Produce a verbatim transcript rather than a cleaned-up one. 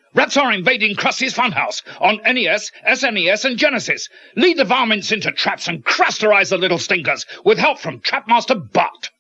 Rats are invading Krusty's Funhouse on N E S, S N E S, and Genesis. Lead the varmints into traps and crusterize the little stinkers with help from Trapmaster Bart.